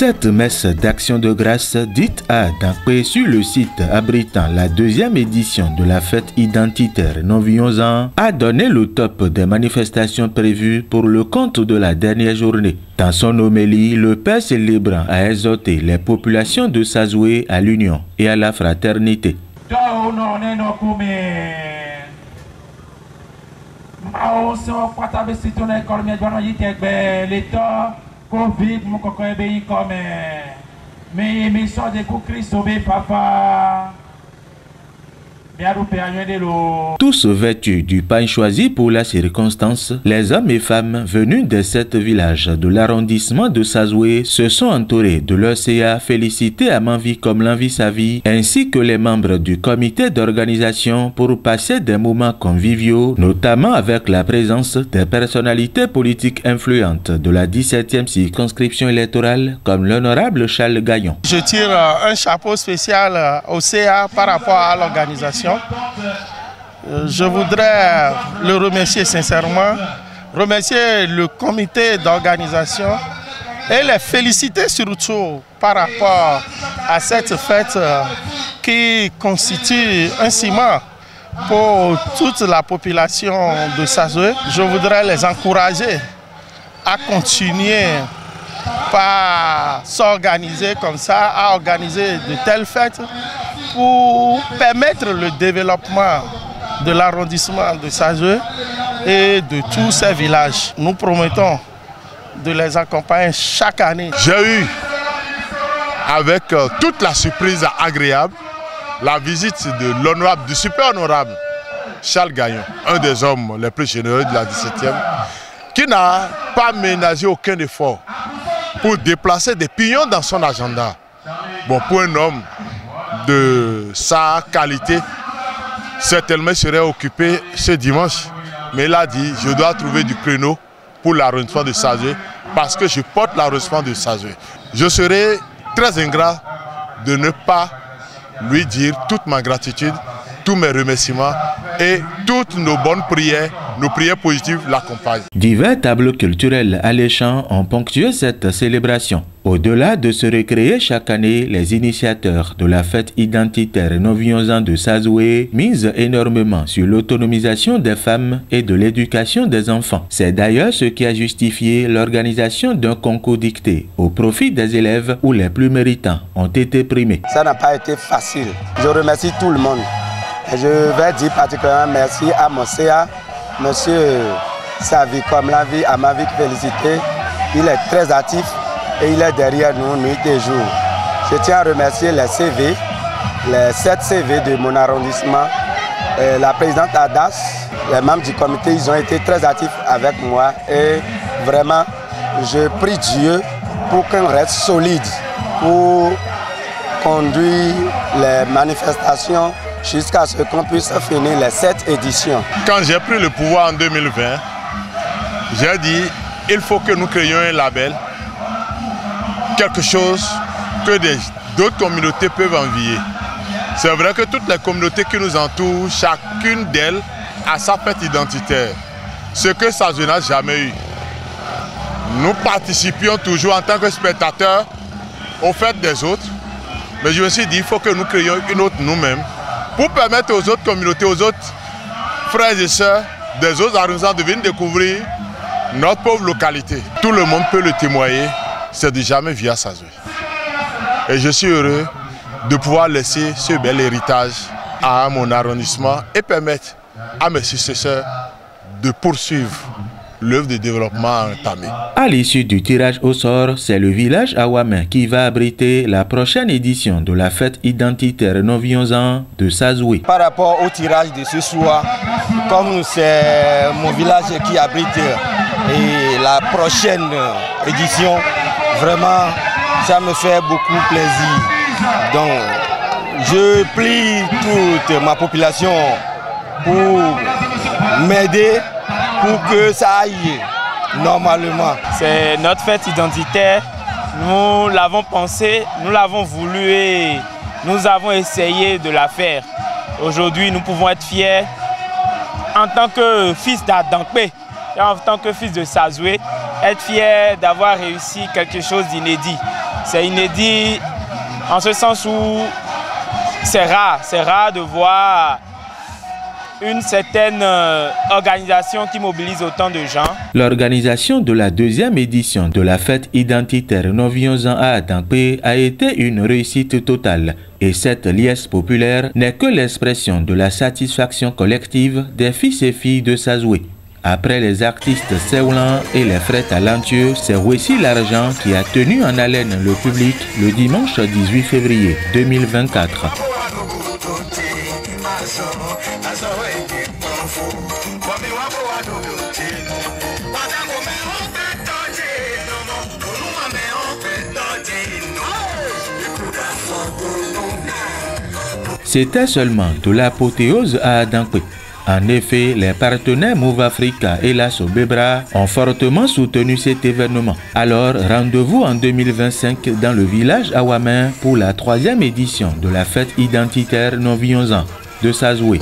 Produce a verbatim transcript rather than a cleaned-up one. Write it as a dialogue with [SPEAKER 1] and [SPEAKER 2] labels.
[SPEAKER 1] Cette messe d'action de grâce dite à Dankpé sur le site abritant la deuxième édition de la fête identitaire non-violente a donné le top des manifestations prévues pour le compte de la dernière journée. Dans son homélie, le père célébrant a exhorté les populations de Sazoué à l'union et à la fraternité.
[SPEAKER 2] Covid, mon coco est béni comme mais émission de Christ au papa.
[SPEAKER 1] Tous vêtus du pain choisi pour la circonstance, les hommes et femmes venus de sept villages de l'arrondissement de Sazoué se sont entourés de leur C A félicité à Manvi comme l'envie sa vie, ainsi que les membres du comité d'organisation pour passer des moments conviviaux, notamment avec la présence des personnalités politiques influentes de la dix-septième circonscription électorale comme l'honorable Charles Gaillon.
[SPEAKER 3] Je tire un chapeau spécial au C A par rapport à l'organisation. Je voudrais le remercier sincèrement, remercier le comité d'organisation et les féliciter surtout par rapport à cette fête qui constitue un ciment pour toute la population de Sazoué. Je voudrais les encourager à continuer par s'organiser comme ça, à organiser de telles fêtes pour permettre le développement de l'arrondissement de Sazoué et de tous ces villages. Nous promettons de les accompagner chaque année.
[SPEAKER 4] J'ai eu, avec euh, toute la surprise agréable, la visite de l'honorable, du super honorable Charles Gaillon, un des hommes les plus généreux de la dix-septième, qui n'a pas ménagé aucun effort pour déplacer des pignons dans son agenda. Bon, pour un homme de sa qualité, certainement il serait occupé ce dimanche. Mais il a dit, je dois trouver du créneau pour l'arrondissement de Sazoué parce que je porte l'arrondissement de Sazoué. Je serai très ingrat de ne pas lui dire toute ma gratitude, tous mes remerciements et toutes nos bonnes prières, nos prières positives l'accompagnent.
[SPEAKER 1] Divers tableaux culturels alléchants ont ponctué cette célébration. Au-delà de se recréer chaque année, les initiateurs de la fête identitaire non-violente de Sazoué misent énormément sur l'autonomisation des femmes et de l'éducation des enfants. C'est d'ailleurs ce qui a justifié l'organisation d'un concours dicté au profit des élèves où les plus méritants ont été primés.
[SPEAKER 5] Ça n'a pas été facile. Je remercie tout le monde. Je vais dire particulièrement merci à mon C A, monsieur Savi comme la vie, à ma vie félicité. Il est très actif et il est derrière nous nuit et jour. Je tiens à remercier les C V, les sept C V de mon arrondissement, et la présidente Adas, les membres du comité, ils ont été très actifs avec moi et vraiment je prie Dieu pour qu'on reste solide pour conduire les manifestations jusqu'à ce qu'on puisse finir les sept éditions.
[SPEAKER 4] Quand j'ai pris le pouvoir en deux mille vingt, j'ai dit il faut que nous créions un label, quelque chose que d'autres communautés peuvent envier. C'est vrai que toutes les communautés qui nous entourent, chacune d'elles a sa fête identitaire. Ce que Sazoué n'a jamais eu. Nous participions toujours en tant que spectateurs aux fêtes des autres, mais je me suis dit il faut que nous créions une autre nous-mêmes, pour permettre aux autres communautés, aux autres frères et sœurs des autres arrondissements de venir découvrir notre pauvre localité. Tout le monde peut le témoigner, c'est de jamais via Sazoué. Et je suis heureux de pouvoir laisser ce bel héritage à mon arrondissement et permettre à mes successeurs de poursuivre l'œuvre de développement entamée.
[SPEAKER 1] À l'issue du tirage au sort, c'est le village Awamé qui va abriter la prochaine édition de la fête identitaire non-violente de Sazoué.
[SPEAKER 5] Par rapport au tirage de ce soir, comme c'est mon village qui abrite et la prochaine édition, vraiment ça me fait beaucoup plaisir. Donc je plie toute ma population pour m'aider pour que ça aille normalement.
[SPEAKER 6] C'est notre fête identitaire, nous l'avons pensé, nous l'avons voulu et nous avons essayé de la faire. Aujourd'hui, nous pouvons être fiers en tant que fils d'Adankpé et en tant que fils de Sazoué, être fiers d'avoir réussi quelque chose d'inédit. C'est inédit en ce sens où c'est rare, c'est rare de voir une certaine euh, organisation qui mobilise autant de gens.
[SPEAKER 1] L'organisation de la deuxième édition de la fête identitaire non-violente à Adankpe a été une réussite totale. Et cette liesse populaire n'est que l'expression de la satisfaction collective des fils et filles de Sazoué. Après les artistes Séoulan et les frères talentueux, c'est aussi l'argent qui a tenu en haleine le public le dimanche dix-huit février deux mille vingt-quatre. C'était seulement de l'apothéose à Adankpe. En effet, les partenaires Move Africa et la Sobebra ont fortement soutenu cet événement. Alors, rendez-vous en deux mille vingt-cinq dans le village Awamen pour la troisième édition de la fête identitaire non-violente de Sazoué.